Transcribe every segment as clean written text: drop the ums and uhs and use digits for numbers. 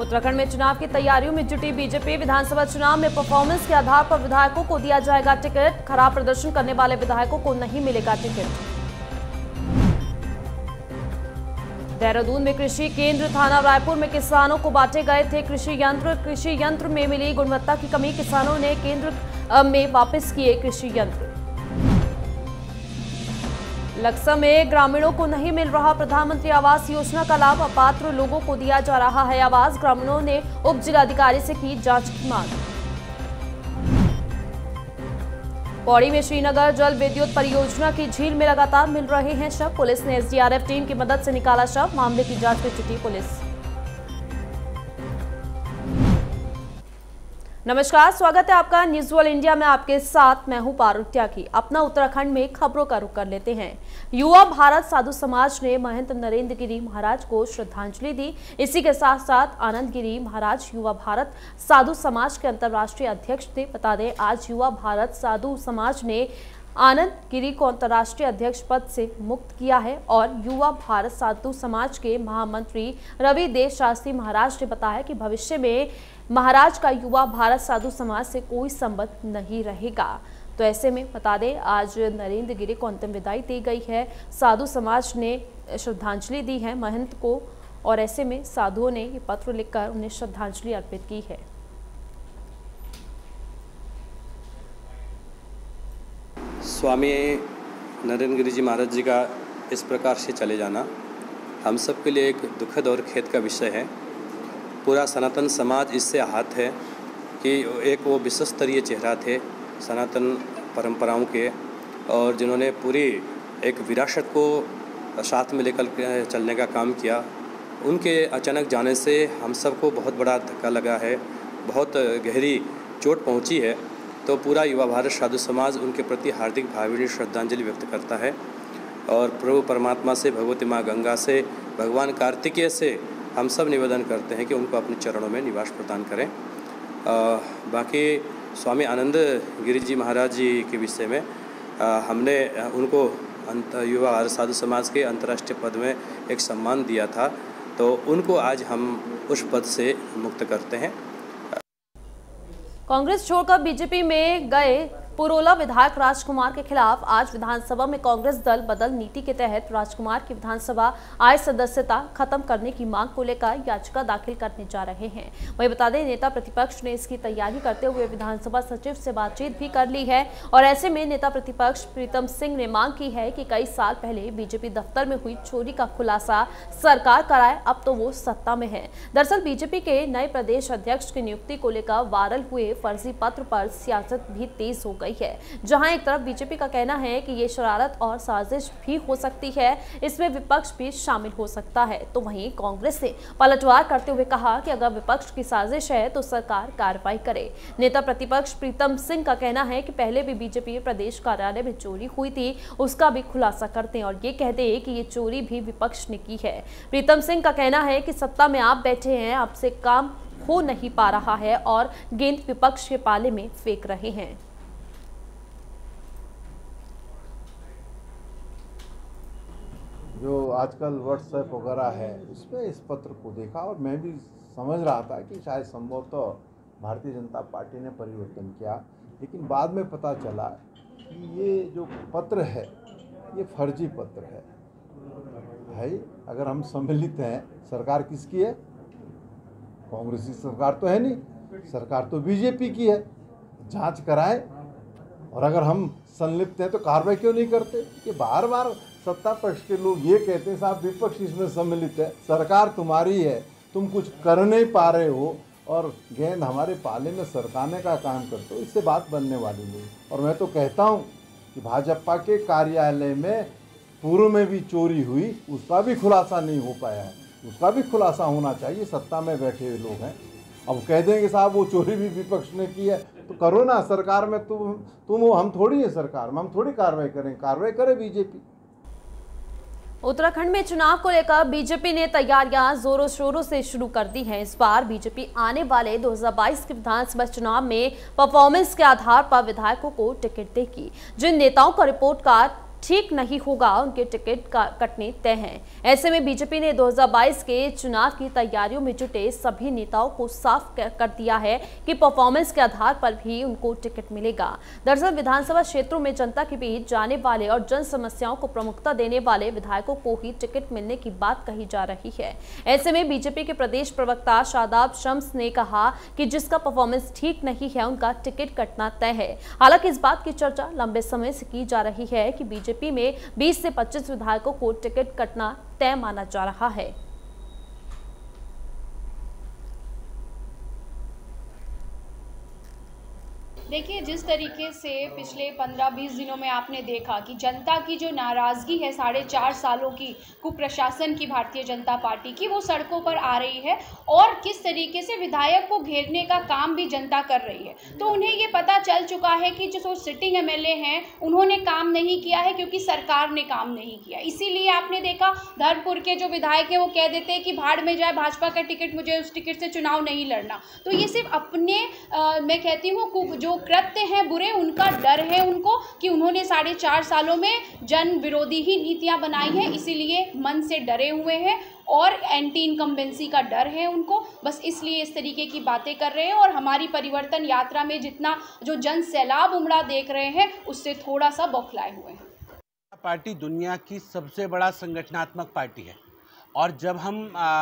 उत्तराखंड में चुनाव की तैयारियों में जुटी बीजेपी। विधानसभा चुनाव में परफॉर्मेंस के आधार पर विधायकों को दिया जाएगा टिकट। खराब प्रदर्शन करने वाले विधायकों को नहीं मिलेगा टिकट। देहरादून में कृषि केंद्र। थाना रायपुर में किसानों को बांटे गए थे कृषि यंत्र। कृषि यंत्र में मिली गुणवत्ता की कमी, किसानों ने केंद्र में वापस किए कृषि यंत्र। लक्सा में ग्रामीणों को नहीं मिल रहा प्रधानमंत्री आवास योजना का लाभ। अपात्र लोगों को दिया जा रहा है आवास। ग्रामीणों ने उप जिलाधिकारी से की जांच की मांग। पौड़ी में श्रीनगर जल विद्युत परियोजना की झील में लगातार मिल रहे हैं शव। पुलिस ने एसडीआरएफ टीम की मदद से निकाला शव। मामले की जांच में जुटी पुलिस। नमस्कार, स्वागत है आपका न्यूज वर्ल्ड इंडिया में। आपके साथ मैं हूं पारुल त्यागी। अपना उत्तराखंड में खबरों का रुख कर लेते हैं। युवा भारत साधु समाज ने महंत नरेंद्र गिरी महाराज को श्रद्धांजलि दी। इसी के साथ साथ आनंद गिरी महाराज युवा भारत साधु समाज के अंतर्राष्ट्रीय अध्यक्ष थे। बता दें, आज युवा भारत साधु समाज ने आनंद गिरी को अंतर्राष्ट्रीय अध्यक्ष पद से मुक्त किया है और युवा भारत साधु समाज के महामंत्री रवि देव शास्त्री महाराज ने बताया कि भविष्य में महाराज का युवा भारत साधु समाज से कोई संबंध नहीं रहेगा। तो ऐसे में बता दें, आज नरेंद्र गिरी को अंतिम विदाई दी गई है। साधु समाज ने श्रद्धांजलि दी है महंत को और ऐसे में साधुओं ने ये पत्र लिखकर उन्हें श्रद्धांजलि अर्पित की है। स्वामी नरेंद्र गिरी जी महाराज जी का इस प्रकार से चले जाना हम सब के लिए एक दुखद और खेद का विषय है। पूरा सनातन समाज इससे आहत है कि एक वो विश्व स्तरीय चेहरा थे सनातन परंपराओं के और जिन्होंने पूरी एक विरासत को साथ में लेकर चलने का काम किया। उनके अचानक जाने से हम सबको बहुत बड़ा धक्का लगा है, बहुत गहरी चोट पहुंची है। तो पूरा युवा भारत साधु समाज उनके प्रति हार्दिक भावभीनी श्रद्धांजलि व्यक्त करता है और प्रभु परमात्मा से, भगवती माँ गंगा से, भगवान कार्तिकेय से हम सब निवेदन करते हैं कि उनको अपने चरणों में निवास प्रदान करें। बाकी स्वामी आनंद गिरी जी महाराज जी के विषय में हमने उनको युवा भारत साधु समाज के अंतर्राष्ट्रीय पद में एक सम्मान दिया था, तो उनको आज हम उस पद से मुक्त करते हैं। कांग्रेस छोड़कर बीजेपी में गए पुरोला विधायक राजकुमार के खिलाफ आज विधानसभा में कांग्रेस दल बदल नीति के तहत राजकुमार की विधानसभा आय सदस्यता खत्म करने की मांग को लेकर याचिका दाखिल करने जा रहे हैं। वहीं बता दें, नेता प्रतिपक्ष ने इसकी तैयारी करते हुए विधानसभा सचिव से बातचीत भी कर ली है और ऐसे में नेता प्रतिपक्ष प्रीतम सिंह ने मांग की है कि कई साल पहले बीजेपी दफ्तर में हुई चोरी का खुलासा सरकार कराए, अब तो वो सत्ता में है। दरअसल बीजेपी के नए प्रदेश अध्यक्ष की नियुक्ति को लेकर वायरल हुए फर्जी पत्र पर सियासत भी तेज हो गई है। जहां एक तरफ बीजेपी का कहना है कि ये शरारत और साजिश भी हो सकती है, इसमें विपक्ष भी शामिल हो सकता है, तो वहीं कांग्रेस ने पलटवार करते हुए कहा कि अगर विपक्ष की साजिश है तो सरकार कार्रवाई करे। नेता प्रतिपक्ष प्रीतम सिंह का कहना है कि पहले भी बीजेपी प्रदेश कार्यालय में चोरी हुई थी, उसका भी खुलासा करते हैं और ये कहते हैं कि ये चोरी भी विपक्ष ने की है। प्रीतम सिंह का कहना है कि सत्ता में आप बैठे हैं, आपसे काम हो नहीं पा रहा है और गेंद विपक्ष के पाले में फेंक रहे हैं। जो आजकल व्हाट्सएप वगैरह है उसमें इस पत्र को देखा और मैं भी समझ रहा था कि शायद संभवतः भारतीय जनता पार्टी ने परिवर्तन किया, लेकिन बाद में पता चला कि ये जो पत्र है ये फर्जी पत्र है। भाई, अगर हम सम्मिलित हैं, सरकार किसकी है? कांग्रेस की सरकार तो है नहीं, सरकार तो बीजेपी की है। जांच कराएं और अगर हम संलिप्त हैं तो कार्रवाई क्यों नहीं करते? कि बार बार सत्ता पक्ष के लोग ये कहते हैं साहब विपक्ष इसमें सम्मिलित है, सरकार तुम्हारी है, तुम कुछ कर नहीं पा रहे हो और गेंद हमारे पाले में सरकाने का काम करते हो, इससे बात बनने वाली नहीं। और मैं तो कहता हूँ कि भाजपा के कार्यालय में पूर्व में भी चोरी हुई, उसका भी खुलासा नहीं हो पाया है, उसका भी खुलासा होना चाहिए। सत्ता में बैठे हुए लोग हैं, अब कह देंगे साहब वो चोरी भी विपक्ष ने की है, तो करो ना। सरकार में तुम हो, हम थोड़ी है सरकार में, हम थोड़ी कार्रवाई करें, कार्रवाई करे बीजेपी। उत्तराखंड में चुनाव को लेकर बीजेपी ने तैयारियां जोरों शोरों से शुरू कर दी हैं। इस बार बीजेपी आने वाले 2022 के विधानसभा चुनाव में परफॉर्मेंस के आधार पर विधायकों को टिकट देगी। जिन नेताओं का रिपोर्ट कार्ड ठीक नहीं होगा उनके टिकट कटने तय हैं। ऐसे में बीजेपी ने 2022 के चुनाव की तैयारियों में जुटे सभी नेताओं को साफ कर दिया है कि परफॉर्मेंस के आधार पर भी उनको टिकट मिलेगा। दरअसल विधानसभा क्षेत्रों में जनता के बीच जाने वाले और जन समस्याओं को प्रमुखता देने वाले विधायकों को ही टिकट मिलने की बात कही जा रही है। ऐसे में बीजेपी के प्रदेश प्रवक्ता शादाब शम्स ने कहा कि जिसका परफॉर्मेंस ठीक नहीं है उनका टिकट कटना तय है। हालांकि इस बात की चर्चा लंबे समय से की जा रही है कि बीजेपी में 20 से 25 विधायकों को टिकट कटना तय माना जा रहा है। देखिए, जिस तरीके से पिछले 15-20 दिनों में आपने देखा कि जनता की जो नाराज़गी है 4.5 सालों की कुप्रशासन की भारतीय जनता पार्टी की, वो सड़कों पर आ रही है और किस तरीके से विधायक को घेरने का काम भी जनता कर रही है। तो उन्हें ये पता चल चुका है कि जो सिटिंग एमएलए हैं उन्होंने काम नहीं किया है क्योंकि सरकार ने काम नहीं किया। इसीलिए आपने देखा धर्मपुर के जो विधायक हैं वो कह देते हैं कि भाड़ में जाए भाजपा का टिकट, मुझे उस टिकट से चुनाव नहीं लड़ना। तो ये सिर्फ अपने मैं कहती हूँ जो कृत्य हैं बुरे, उनका डर है उनको कि उन्होंने 4.5 सालों में जन विरोधी ही नीतियां बनाई हैं, इसीलिए मन से डरे हुए हैं और एंटी इनकम्बेंसी का डर है उनको, बस इसलिए इस तरीके की बातें कर रहे हैं। और हमारी परिवर्तन यात्रा में जितना जो जन सैलाब उमड़ा देख रहे हैं उससे थोड़ा सा बौखलाए हुए हैं। पार्टी दुनिया की सबसे बड़ा संगठनात्मक पार्टी है और जब हम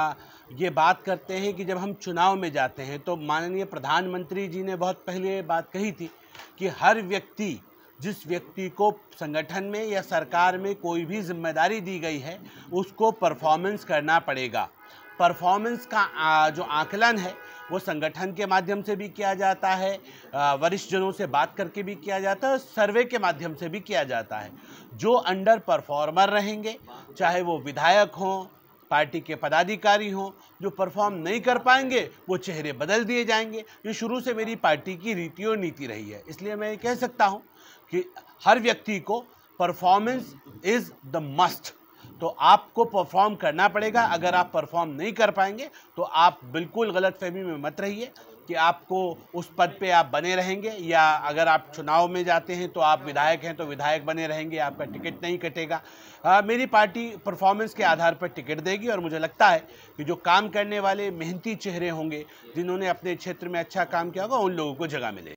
ये बात करते हैं कि जब हम चुनाव में जाते हैं तो माननीय प्रधानमंत्री जी ने बहुत पहले बात कही थी कि हर व्यक्ति, जिस व्यक्ति को संगठन में या सरकार में कोई भी जिम्मेदारी दी गई है उसको परफॉर्मेंस करना पड़ेगा। परफॉर्मेंस का जो आकलन है वो संगठन के माध्यम से भी किया जाता है, वरिष्ठ जनों से बात करके भी किया जाता है और सर्वे के माध्यम से भी किया जाता है। जो अंडर परफॉर्मर रहेंगे, चाहे वो विधायक हों, पार्टी के पदाधिकारी हों, जो परफॉर्म नहीं कर पाएंगे वो चेहरे बदल दिए जाएंगे। ये शुरू से मेरी पार्टी की रीति और नीति रही है। इसलिए मैं ये कह सकता हूँ कि हर व्यक्ति को परफॉर्मेंस इज़ द मस्ट, तो आपको परफॉर्म करना पड़ेगा। अगर आप परफॉर्म नहीं कर पाएंगे तो आप बिल्कुल गलतफहमी में मत रहिए कि आपको उस पद पे आप बने रहेंगे, या अगर आप चुनाव में जाते हैं तो आप विधायक हैं तो विधायक बने रहेंगे, आपका टिकट नहीं कटेगा। मेरी पार्टी परफॉर्मेंस के आधार पर टिकट देगी और मुझे लगता है कि जो काम करने वाले मेहनती चेहरे होंगे, जिन्होंने अपने क्षेत्र में अच्छा काम किया होगा, उन लोगों को जगह मिलेगी।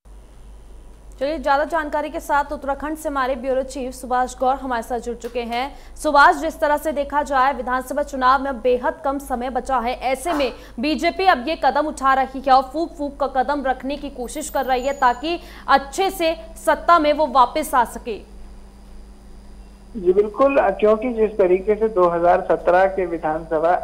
चलिए, ज्यादा जानकारी के साथ उत्तराखंड से हमारे ब्यूरो चीफ सुभाष गौर हमारे साथ जुड़ चुके हैं। सुभाष, जिस तरह से देखा जाए विधानसभा चुनाव में बेहद कम समय बचा है, ऐसे में बीजेपी अब ये कदम उठा रही है और फूक फूक का कदम रखने की कोशिश कर रही है ताकि अच्छे से सत्ता में वो वापस आ सके। जी बिल्कुल, क्योंकि जिस तरीके से 2017 के विधानसभा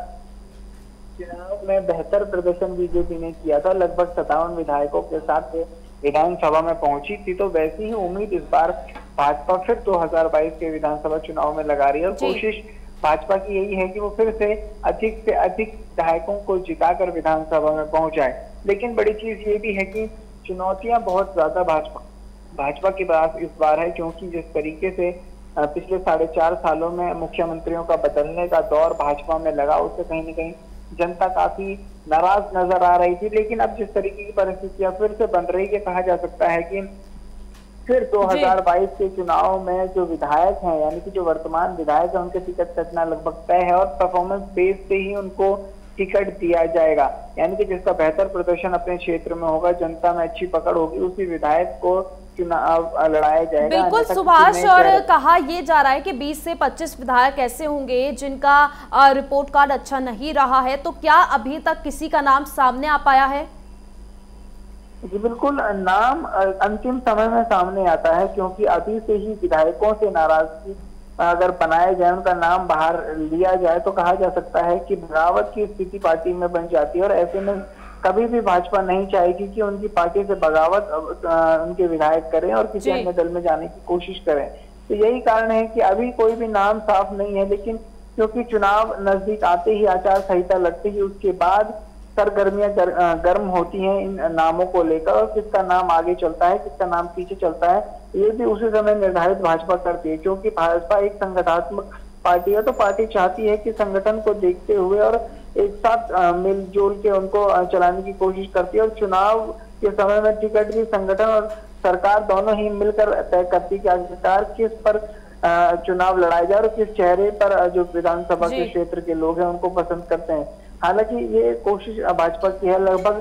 चुनाव में बेहतर प्रदर्शन बीजेपी ने किया था, लगभग 57 विधायकों के साथ विधानसभा में पहुंची थी, तो वैसी ही उम्मीद इस बार भाजपा फिर 2022 के विधानसभा चुनाव में लगा रही है। और कोशिश भाजपा की यही है कि वो फिर से अधिक विधायकों को जिताकर विधानसभा में पहुंचाए। लेकिन बड़ी चीज ये भी है कि चुनौतियां बहुत ज्यादा भाजपा के पास इस बार है, क्योंकि जिस तरीके से पिछले 4.5 सालों में मुख्यमंत्रियों का बदलने का दौर भाजपा में लगा, उससे कहीं न कहीं जनता काफी नाराज नजर आ रही थी। लेकिन अब जिस तरीके की परिस्थितियां फिर से बन रही है, कहा जा सकता है कि फिर 2022 के चुनाव में जो विधायक हैं, यानी कि जो वर्तमान विधायक हैं, उनके टिकट कटना लगभग तय है और परफॉर्मेंस बेस से ही उनको टिकट दिया जाएगा। यानी कि जिसका बेहतर प्रदर्शन अपने क्षेत्र में होगा, जनता में अच्छी पकड़ होगी, उसी विधायक को चुनाव लड़ाया जाएगा। बिल्कुल सुभाष, और कहा यह जा रहा है कि 20 से 25 विधायक ऐसे होंगे जिनका रिपोर्ट कार्ड अच्छा नहीं रहा है, तो क्या अभी तक किसी का नाम सामने आ पाया है? जी बिल्कुल, नाम अंतिम समय में सामने आता है, क्योंकि अभी से ही विधायकों से नाराजगी अगर बनाया जाए, उनका नाम बाहर लिया जाए, तो कहा जा सकता है कि बगावत की स्थिति पार्टी में बन जाती है। और ऐसे में कभी भी भाजपा नहीं चाहेगी कि उनकी पार्टी से बगावत उनके विधायक करें और किसी अन्य दल में जाने की कोशिश करें। तो यही कारण है कि अभी कोई भी नाम साफ नहीं है, लेकिन क्योंकि चुनाव नजदीक आते ही, आचार संहिता लगते ही, उसके बाद सरगर्मियां गर्म होती हैं इन नामों को लेकर, और किसका नाम आगे चलता है, किसका नाम पीछे चलता है, ये भी उसी समय निर्धारित भाजपा करती है। क्योंकि भाजपा एक संगठनात्मक पार्टी है, तो पार्टी चाहती है कि संगठन को देखते हुए और एक साथ मिलजुल के उनको चलाने की कोशिश करती है। और चुनाव के समय में टिकट भी संगठन और सरकार दोनों ही मिलकर तय करती है कि आखिरकार किस पर चुनाव लड़ाए जाए और किस चेहरे पर जो विधानसभा के क्षेत्र के लोग हैं उनको पसंद करते हैं। हालांकि ये कोशिश भाजपा की है, लगभग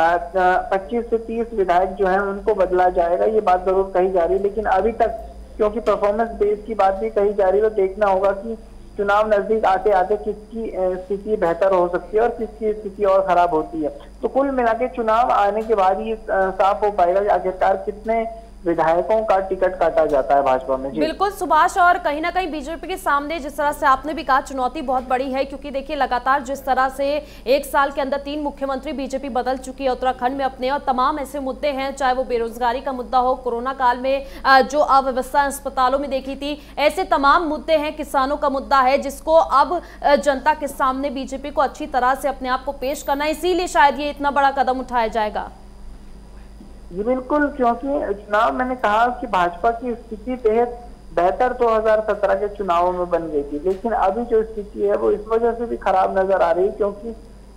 25 से 30 विधायक जो हैं उनको बदला जाएगा, ये बात जरूर कही जा रही है। लेकिन अभी तक क्योंकि परफॉर्मेंस बेस की बात भी कही जा रही है, तो देखना होगा कि चुनाव नजदीक आते आते किसकी स्थिति बेहतर हो सकती है और किसकी स्थिति और खराब होती है। तो कुल मिला के चुनाव आने के बाद ही साफ हो पाएगा कि आखिरकार कितने विधायकों का टिकट काटा जाता है भाजपा में। बिल्कुल सुभाष, और कहीं ना कहीं बीजेपी के सामने जिस तरह से आपने भी कहा चुनौती बहुत बड़ी है, क्योंकि देखिए लगातार जिस तरह से एक साल के अंदर 3 मुख्यमंत्री बीजेपी बदल चुकी है उत्तराखंड में अपने, और तमाम ऐसे मुद्दे हैं, चाहे वो बेरोजगारी का मुद्दा हो, कोरोना काल में जो अव्यवस्था अस्पतालों में देखी थी, ऐसे तमाम मुद्दे हैं, किसानों का मुद्दा है जिसको अब जनता के सामने बीजेपी को अच्छी तरह से अपने आप को पेश करना, इसीलिए शायद ये इतना बड़ा कदम उठाया जाएगा। जी बिल्कुल, क्योंकि चुनाव मैंने कहा कि भाजपा की स्थिति बेहद बेहतर 2017 के चुनावों में बन गई थी, लेकिन अभी जो स्थिति है वो इस वजह से भी खराब नजर आ रही है क्योंकि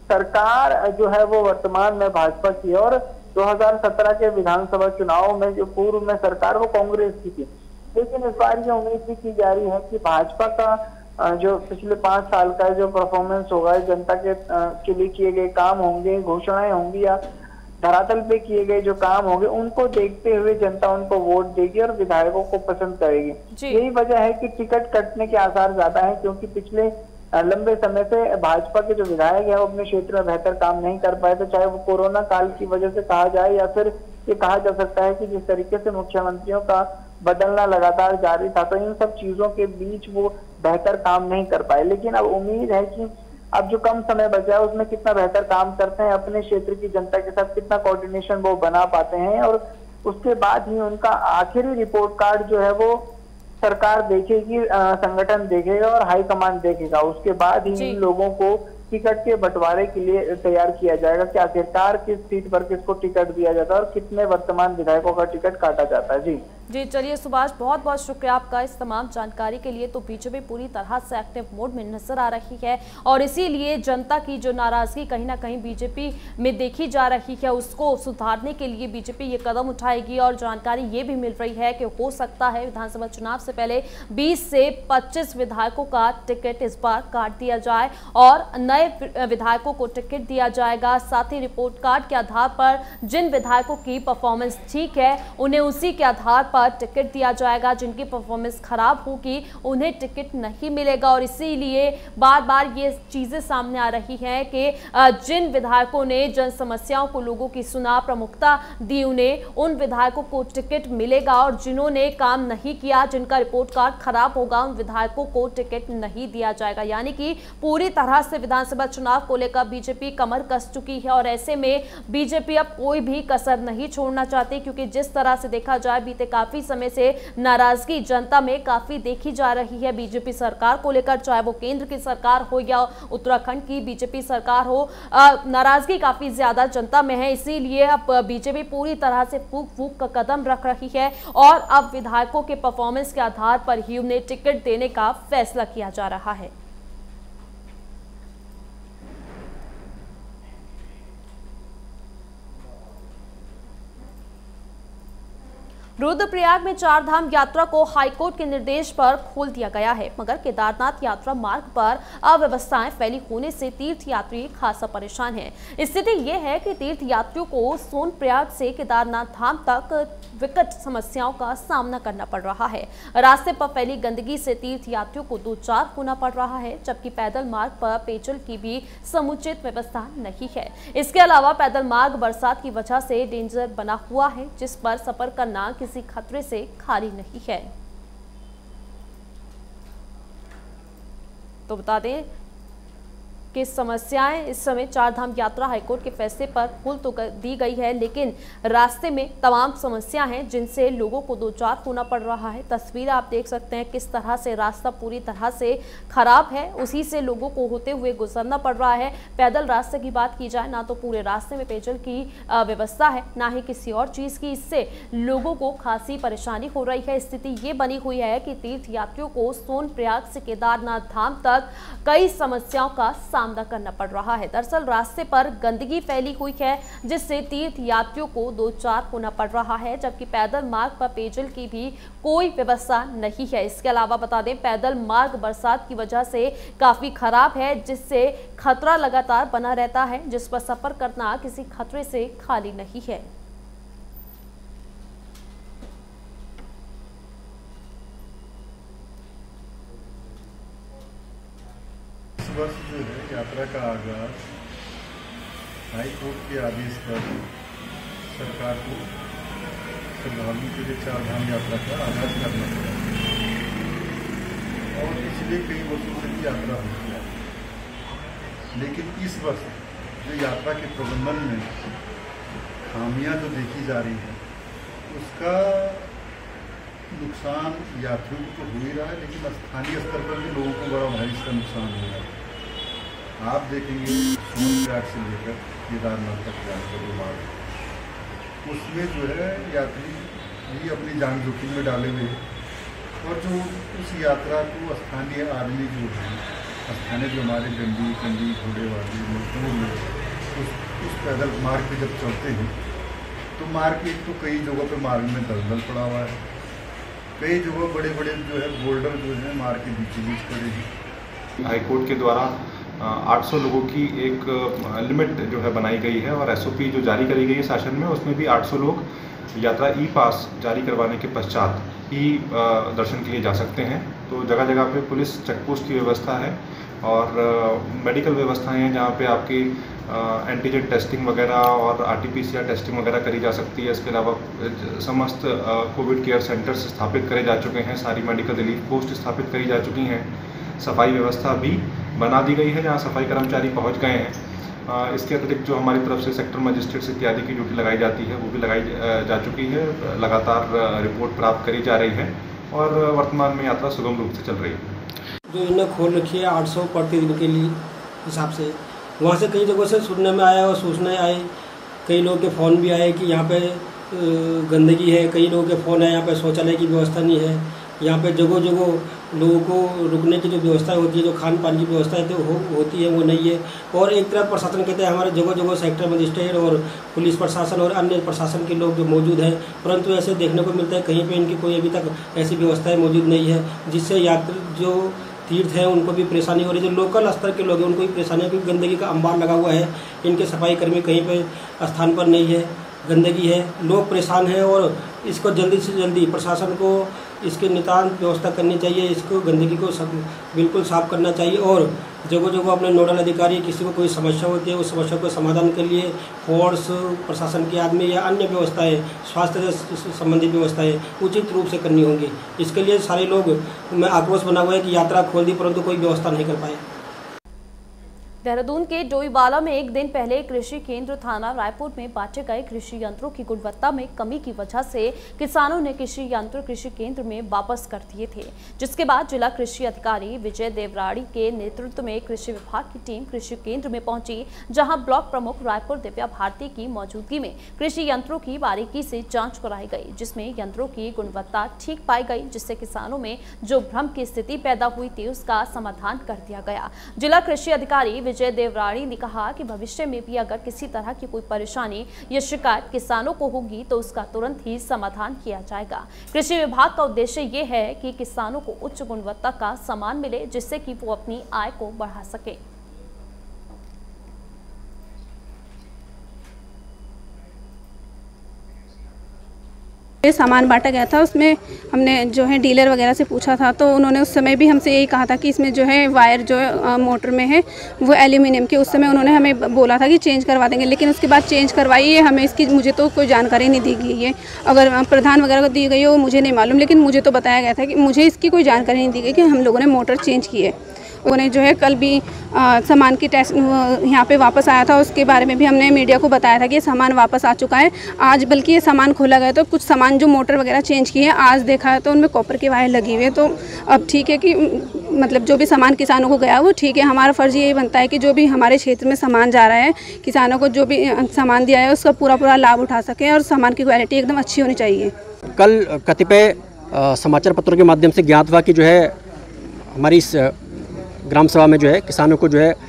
सरकार जो है वो वर्तमान में भाजपा की है और 2017 के विधानसभा चुनावों में जो पूर्व में सरकार वो कांग्रेस की थी। लेकिन इस बार ये उम्मीद भी की जा रही है कि भाजपा का जो पिछले 5 साल का जो परफॉर्मेंस होगा, जनता के लिए किए गए काम होंगे, घोषणाएं होंगी या धरातल पे किए गए जो काम होंगे, उनको देखते हुए जनता उनको वोट देगी और विधायकों को पसंद करेगी। यही वजह है कि टिकट कटने के आसार ज्यादा है, क्योंकि पिछले लंबे समय से भाजपा के जो विधायक है वो अपने क्षेत्र में बेहतर काम नहीं कर पाए थे, चाहे वो कोरोना काल की वजह से कहा जाए या फिर ये कहा जा सकता है कि जिस तरीके से मुख्यमंत्रियों का बदलना लगातार जारी था, तो इन सब चीजों के बीच वो बेहतर काम नहीं कर पाए। लेकिन अब उम्मीद है कि अब जो कम समय बचा है उसमें कितना बेहतर काम करते हैं, अपने क्षेत्र की जनता के साथ कितना कोऑर्डिनेशन वो बना पाते हैं, और उसके बाद ही उनका आखिरी रिपोर्ट कार्ड जो है वो सरकार देखेगी, संगठन देखेगा और हाईकमान देखेगा। उसके बाद ही इन लोगों को टिकट के बंटवारे के लिए तैयार किया जाएगा कि आखिरकार किस सीट पर किसको टिकट दिया जाता है और कितने वर्तमान विधायकों का टिकट काटा जाता है। जी चलिए सुभाष, बहुत बहुत शुक्रिया आपका इस तमाम जानकारी के लिए। तो बीजेपी पूरी तरह से एक्टिव मोड में नजर आ रही है और इसीलिए जनता की जो नाराजगी कहीं ना कहीं बीजेपी में देखी जा रही है उसको सुधारने के लिए बीजेपी ये कदम उठाएगी। और जानकारी ये भी मिल रही है कि हो सकता है विधानसभा चुनाव से पहले 20 से 25 विधायकों का टिकट इस बार काट दिया जाए और नए विधायकों को टिकट दिया जाएगा। साथ ही रिपोर्ट कार्ड के आधार पर जिन विधायकों की परफॉर्मेंस ठीक है उन्हें उसी के आधार पर टिकट दिया जाएगा, जिनकी परफॉर्मेंस खराब होगी उन्हें टिकट नहीं मिलेगा। और इसीलिए बार बार ये चीजें सामने आ रही हैं कि जिन विधायकों ने जन समस्याओं को लोगों की सुना, प्रमुखता दी, उन्हें उन विधायकों को टिकट मिलेगा और जिन्होंने काम नहीं किया, जिनका रिपोर्ट कार्ड खराब होगा, उन विधायकों को टिकट नहीं दिया जाएगा। यानी कि पूरी तरह से विधानसभा चुनाव को लेकर बीजेपी कमर कस चुकी है और ऐसे में बीजेपी अब कोई भी कसर नहीं छोड़ना चाहती, क्योंकि जिस तरह से देखा जाए बीते काफी समय से नाराजगी जनता में काफी देखी जा रही है बीजेपी सरकार को लेकर, चाहे वो केंद्र की सरकार हो या उत्तराखंड की बीजेपी सरकार हो, नाराजगी काफी ज्यादा जनता में है। इसीलिए अब बीजेपी पूरी तरह से फूक फूक का कदम रख रही है और अब विधायकों के परफॉर्मेंस के आधार पर ही उन्हें टिकट देने का फैसला किया जा रहा है। रुद्रप्रयाग में 4 धाम यात्रा को हाईकोर्ट के निर्देश पर खोल दिया गया है, मगर केदारनाथ यात्रा मार्ग पर अव्यवस्थाएं फैली होने से तीर्थ यात्री खासा परेशान हैं। स्थिति यह है कि तीर्थ यात्रियों को सोनप्रयाग से केदारनाथ धाम तक विकट समस्याओं का सामना करना पड़ रहा है। रास्ते पर फैली गंदगी से तीर्थ यात्रियों को 2-4 होना पड़ रहा है, जबकि पैदल मार्ग पर पेयजल की भी समुचित व्यवस्था नहीं है। इसके अलावा पैदल मार्ग बरसात की वजह से डेंजर बना हुआ है, जिस पर सफर करना किसी खतरे से खाली नहीं है। तो बता दें कि समस्याएं इस समय 4 धाम यात्रा हाईकोर्ट के फैसले पर खुल तो दी गई है, लेकिन रास्ते में तमाम समस्या हैं जिनसे लोगों को 2-4 होना पड़ रहा है। तस्वीर आप देख सकते हैं किस तरह से रास्ता पूरी तरह से खराब है, उसी से लोगों को होते हुए गुजरना पड़ रहा है। पैदल रास्ते की बात की जाए ना तो पूरे रास्ते में पेयजल की व्यवस्था है, ना ही किसी और चीज़ की। इससे लोगों को खासी परेशानी हो रही है। स्थिति ये बनी हुई है कि तीर्थ यात्रियों को सोनप्रयाग से केदारनाथ धाम तक कई समस्याओं का सामना करना पड़ रहा है। दरअसल रास्ते पर गंदगी फैली हुई है, जिससे तीर्थ यात्रियों को दो चार होना पड़ रहा है, जबकि पैदल मार्ग पर पेयजल की भी कोई व्यवस्था नहीं है। इसके अलावा बता दें, पैदल मार्ग बरसात की वजह से काफी खराब है, जिससे खतरा लगातार बना रहता है, जिस पर सफर करना किसी खतरे से खाली नहीं है। इस वर्ष जो है यात्रा का आगाज हाई कोर्ट के आदेश पर सरकार को श्रद्धालुओं के लिए 4 धाम यात्रा का आगाज करना पड़ा और पिछले कई वर्षों से भी यात्रा होती है। लेकिन इस वर्ष जो यात्रा के प्रबंधन में खामियां जो देखी जा रही है, उसका नुकसान यात्रियों को तो हो ही रहा है, लेकिन स्थानीय स्तर पर भी लोगों को बड़ा भारी इसका नुकसान हो रहा है। आप देखेंगे सोनप्रयाग से लेकर केदारनाथ तक जाने का मार्ग, उसमें जो है यात्री भी अपनी जान जोखिम में डाले हुए हैं और जो उस यात्रा को स्थानीय आदमी जो है, स्थानीय जो हमारे कंडी घोड़ेवाली मजदूर लोग उस पैदल मार्ग पे जब चलते हैं तो मार्ग एक तो कई जगहों पे मार्ग में दलदल पड़ा हुआ है, कई जगह बड़े बड़े जो है बोल्डर जो है मार्ग के बीच खड़े हैं। हाईकोर्ट के द्वारा 800 लोगों की एक लिमिट जो है बनाई गई है और SOP जो जारी करी गई है शासन में, उसमें भी 800 लोग यात्रा पास जारी करवाने के पश्चात ही दर्शन के लिए जा सकते हैं। तो जगह जगह पे पुलिस चेकपोस्ट की व्यवस्था है और मेडिकल व्यवस्थाएं हैं, जहाँ पे आपकी एंटीजन टेस्टिंग वगैरह और RT-PCR टेस्टिंग वगैरह करी जा सकती है। इसके अलावा समस्त कोविड केयर सेंटर्स स्थापित करे जा चुके हैं, सारी मेडिकल रिलीफ पोस्ट स्थापित करी जा चुकी हैं, सफाई व्यवस्था भी बना दी गई है जहाँ सफाई कर्मचारी पहुँच गए हैं। इसके अतिरिक्त जो हमारी तरफ से सेक्टर मजिस्ट्रेट्स इत्यादि की ड्यूटी लगाई जाती है वो भी लगाई जा चुकी है, लगातार रिपोर्ट प्राप्त करी जा रही है और वर्तमान में यात्रा सुगम रूप से चल रही है। जो इन्हें खोल रखी है 800 प्रतिदिन के लिए हिसाब से, वहाँ से कई जगहों से सुनने में आया और सूचनाएँ आई, कई लोगों के फ़ोन भी आए कि यहाँ पे गंदगी है, कई लोगों के फ़ोन आए यहाँ पे शौचालय की व्यवस्था नहीं है, यहाँ पे जगह जगह लोगों को रुकने की जो व्यवस्था होती है, जो खान पान की व्यवस्था होती है वो नहीं है। और एक तरफ प्रशासन कहते हैं हमारे जगह जगह सेक्टर मजिस्ट्रेट और पुलिस प्रशासन और अन्य प्रशासन के लोग जो मौजूद हैं, परंतु ऐसे देखने को मिलता है कहीं पे इनकी कोई अभी तक ऐसी व्यवस्थाएं मौजूद नहीं है, जिससे यात्री जो तीर्थ हैं उनको भी परेशानी हो रही है। जो लोकल स्तर के लोग हैं उनको भी परेशानी है, क्योंकि गंदगी का अंबार लगा हुआ है, इनके सफाई कर्मी कहीं पर स्थान पर नहीं है, गंदगी है, लोग परेशान हैं और इसको जल्दी से जल्दी प्रशासन को इसके नितांत व्यवस्था करनी चाहिए, इसको गंदगी को बिल्कुल साफ करना चाहिए और जगह जगह अपने नोडल अधिकारी किसी को कोई समस्या होती है उस समस्या को समाधान के लिए फोर्स प्रशासन के आदमी या अन्य व्यवस्थाएं, स्वास्थ्य से संबंधित व्यवस्थाएं उचित रूप से करनी होंगी। इसके लिए सारे लोग में आक्रोश बना हुआ है कि यात्रा खोल दी परंतु कोई व्यवस्था नहीं कर पाए। देहरादून के डोईवाला में एक दिन पहले कृषि केंद्र थाना रायपुर में बांटे गए कृषि यंत्रों की गुणवत्ता में कमी की वजह से किसानों ने कृषि यंत्र कृषि केंद्र में वापस कर दिए थे, जिसके बाद जिला कृषि अधिकारी विजय देवराड़ी के नेतृत्व में कृषि विभाग की टीम कृषि केंद्र में पहुंची, जहां ब्लॉक प्रमुख रायपुर दिव्या भारती की मौजूदगी में कृषि यंत्रों की बारीकी से जाँच कराई गई, जिसमें यंत्रों की गुणवत्ता ठीक पाई गई, जिससे किसानों में जो भ्रम की स्थिति पैदा हुई थी उसका समाधान कर दिया गया। जिला कृषि अधिकारी विजय देवराड़ी ने कहा कि भविष्य में भी अगर किसी तरह की कोई परेशानी या शिकायत किसानों को होगी तो उसका तुरंत ही समाधान किया जाएगा। कृषि विभाग का उद्देश्य ये है कि किसानों को उच्च गुणवत्ता का सामान मिले, जिससे कि वो अपनी आय को बढ़ा सके। सामान बांटा गया था, उसमें हमने जो है डीलर वगैरह से पूछा था, तो उन्होंने उस समय भी हमसे यही कहा था कि इसमें जो है वायर जो है मोटर में है वो एल्यूमिनियम के, उस समय उन्होंने हमें बोला था कि चेंज करवा देंगे, लेकिन उसके बाद चेंज करवाई है, हमें इसकी मुझे तो कोई जानकारी नहीं दी गई है। अगर प्रधान वगैरह को दी गई है वो मुझे नहीं मालूम, लेकिन मुझे तो बताया गया था कि मुझे इसकी कोई जानकारी नहीं दी गई कि हम लोगों ने मोटर चेंज की है। उन्हें जो है कल भी सामान की टेस्ट यहाँ पे वापस आया था, उसके बारे में भी हमने मीडिया को बताया था कि ये सामान वापस आ चुका है। आज बल्कि ये सामान खोला गया तो कुछ सामान जो मोटर वगैरह चेंज की है आज देखा है तो उनमें कॉपर के वायर लगी हुई है। तो अब ठीक है कि मतलब जो भी सामान किसानों को गया वो ठीक है। हमारा फ़र्ज़ यही बनता है कि जो भी हमारे क्षेत्र में सामान जा रहा है, किसानों को जो भी सामान दिया है उसका पूरा लाभ उठा सकें और सामान की क्वालिटी एकदम अच्छी होनी चाहिए। कल कतिपय समाचार पत्रों के माध्यम से ज्ञात हुआ कि जो है हमारी इस ग्राम सभा में जो है किसानों को जो है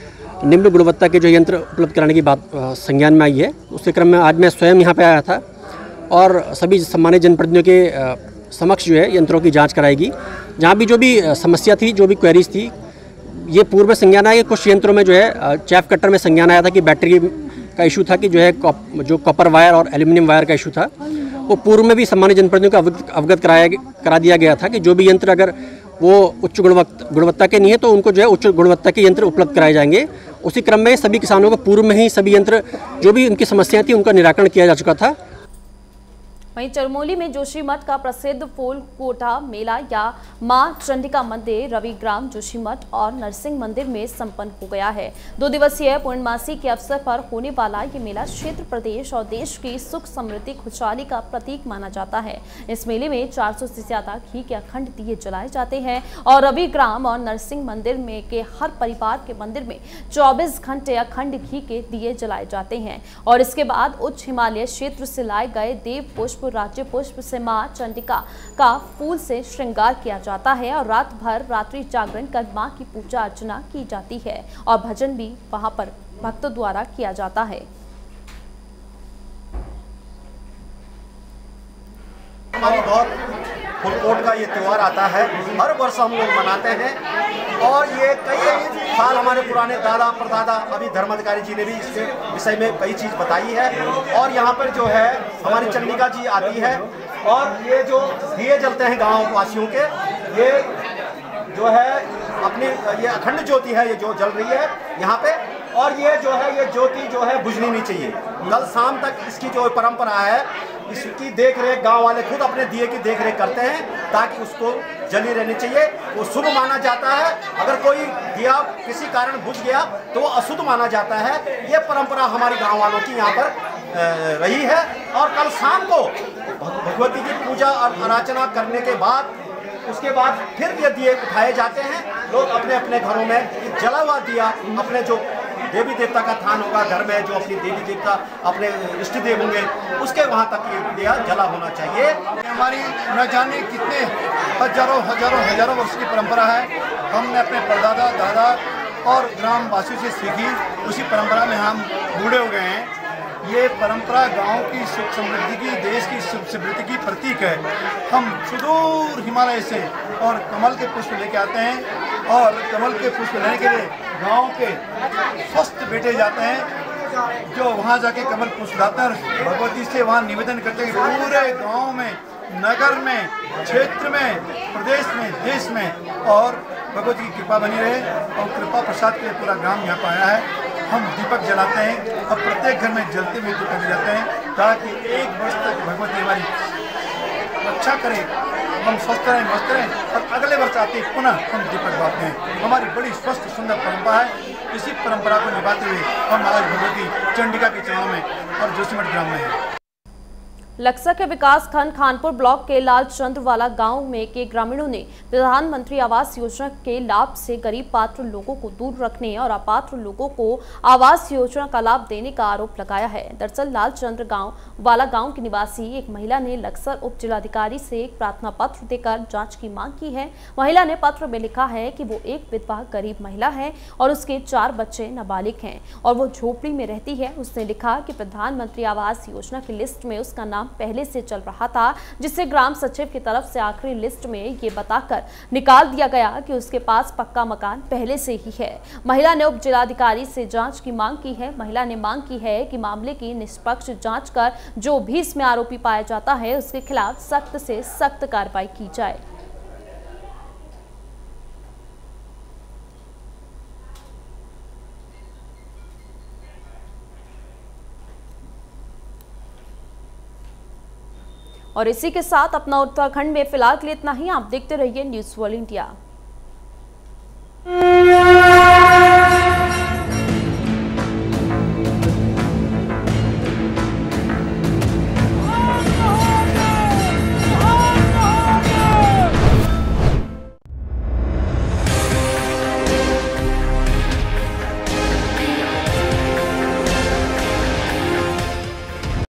निम्न गुणवत्ता के जो यंत्र उपलब्ध कराने की बात संज्ञान में आई है। उसके क्रम में आज मैं स्वयं यहाँ पे आया था और सभी सम्मानित जनप्रतिनिधियों के समक्ष जो है यंत्रों की जांच कराएगी। जहाँ भी जो भी समस्या थी, जो भी क्वेरीज थी, ये पूर्व में संज्ञान आया कि कुछ यंत्रों में जो है चैफ कटर में संज्ञान आया था कि बैटरी का इशू था, कि जो है जो कॉपर वायर और एल्यूमिनियम वायर का इशू था, वो पूर्व में भी सम्मानित जनप्रतिनिधियों को अवगत करा दिया गया था कि जो भी यंत्र अगर वो उच्च गुणवत्ता के नहीं है तो उनको जो है उच्च गुणवत्ता के यंत्र उपलब्ध कराए जाएंगे। उसी क्रम में सभी किसानों को पूर्व में ही सभी यंत्र जो भी उनकी समस्याएं थी उनका निराकरण किया जा चुका था। वहीं चरमोली में जोशीमठ का प्रसिद्ध फूल कोटा मेला या मां चंडिका मंदिर, रविग्राम, जोशीमठ और नरसिंह मंदिर में संपन्न हो गया है। 2 दिवसीय पूर्णमासी के अवसर पर होने वाला ये मेला क्षेत्र, प्रदेश और देश की सुख समृद्धि, खुशहाली का प्रतीक माना जाता है। इस मेले में 400 से ज्यादा घी के अखंड दिए जलाए जाते हैं और रविग्राम और नरसिंह मंदिर में के हर परिवार के मंदिर में 24 घंटे अखंड घी के दिए जलाए जाते हैं। और इसके बाद उच्च हिमालय क्षेत्र से लाए गए देव पुष्प, राज्य पुष्प से मां चंडिका का फूल से श्रृंगार किया जाता है और रात भर रात्रि जागरण कर मां की पूजा अर्चना की जाती है और भजन भी वहां पर भक्तों द्वारा किया जाता है। हमारी बहुत फुलकोट का ये त्यौहार आता है, हर वर्ष हम लोग मनाते हैं और ये कई साल हमारे पुराने दादा परदादा, अभी धर्माधिकारी जी ने भी इसके विषय में कई चीज़ बताई है। और यहाँ पर जो है हमारी चंडिका जी आती है और ये जो दिए जलते हैं गाँव वासियों के, ये जो है अपनी ये अखंड ज्योति है, ये जो जल रही है यहाँ पे, और ये जो है ये ज्योति जो है बुझनी नहीं चाहिए। कल शाम तक इसकी जो परंपरा है, इसकी देख रेख गाँव वाले खुद अपने दिए की देख रेख करते हैं ताकि उसको जली रहनी चाहिए। वो शुभ माना जाता है। अगर कोई दिया किसी कारण बुझ गया तो वो अशुद्ध माना जाता है। ये परंपरा हमारी गाँव वालों की यहाँ पर रही है। और कल शाम को भगवती की पूजा और अर्चना करने के बाद उसके बाद फिर ये दिए उठाए जाते हैं। लोग अपने अपने घरों में जला हुआ दिया, अपने जो देवी देवता का थान होगा घर में, जो अपनी देवी देवता अपने इष्ट देव होंगे, उसके वहाँ तक ये दिया जला होना चाहिए। हमारी न जाने कितने हजारों वर्ष की परंपरा है। हमने अपने परदादा दादा और ग्राम वासियों से सीखी, उसी परंपरा में हम बूढ़े हो गए हैं। ये परंपरा गांव की सुख समृद्धि की, देश की सुख समृद्धि की प्रतीक है। हम सुदूर हिमालय से और कमल के पुष्प लेके आते हैं और कमल के पुष्प लेने के लिए गांव के स्वस्थ बेटे जाते हैं, जो वहां जाके कमल पुष्प लाते हैं। भगवती से वहां निवेदन करते हैं कि पूरे गांव में, नगर में, क्षेत्र में, प्रदेश में, देश में और भगवती की कृपा बनी रहे। और कृपा प्रसाद के लिए पूरा ग्राम यहाँ पर आया है। हम दीपक जलाते हैं और प्रत्येक घर में जलते हुए दीपक जलाते हैं ताकि 1 वर्ष तक भगवती हमारी रक्षा करे, हम स्वस्थ रहें, मस्त रहें और अगले वर्ष आते ही पुनः हम दीपक बांटते हैं। हमारी बड़ी स्वस्थ सुंदर परंपरा है। इसी परंपरा को निभाते हुए हम आज भगवती चंडिका के चरणों में और जोशीमठ ग्राम में हैं। लक्सर के विकास खंड खानपुर ब्लॉक के लालचंद्र वाला गांव में के ग्रामीणों ने प्रधानमंत्री आवास योजना के लाभ से गरीब पात्र लोगों को दूर रखने और अपात्र लोगों को आवास योजना का लाभ देने का आरोप लगाया है। दरअसल लालचंद्र गांव के निवासी एक महिला ने लक्सर उप जिलाधिकारी से एक प्रार्थना पत्र देकर जांच की मांग की है। महिला ने पत्र में लिखा है कि वो एक विधवा गरीब महिला है और उसके 4 बच्चे नाबालिग हैं और वो झोपड़ी में रहती है। उसने लिखा कि प्रधानमंत्री आवास योजना की लिस्ट में उसका नाम पहले से चल रहा था, जिससे ग्राम सचिव की तरफ से आखिरी लिस्ट में ये बताकर निकाल दिया गया कि उसके पास पक्का मकान पहले से ही है। महिला ने उप जिलाधिकारी से जांच की मांग की है। महिला ने मांग की है कि मामले की निष्पक्ष जांच कर जो भी इसमें आरोपी पाया जाता है उसके खिलाफ सख्त से सख्त कार्रवाई की जाए। और इसी के साथ अपना उत्तराखंड में फिलहाल के लिए इतना ही। आप देखते रहिए न्यूज़ वर्ल्ड इंडिया।